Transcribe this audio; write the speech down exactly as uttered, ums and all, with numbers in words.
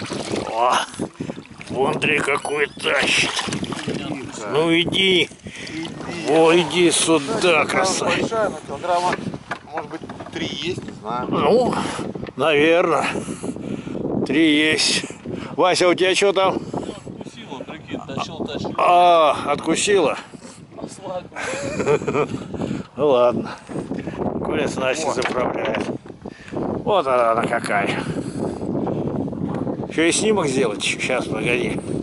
О, Бондрий какой тащит. Ну иди. О, иди сюда, красавец. Большая, но килограмма, может быть, три есть, не знаю. Ну, наверное. Три есть. Вася, у тебя что там? Откусила, прикинь, тащил, тащил. А, откусила? Ну ладно. Курица Настя заправляет. Вот она, она какая. Еще и снимок сделать. Сейчас, погоди.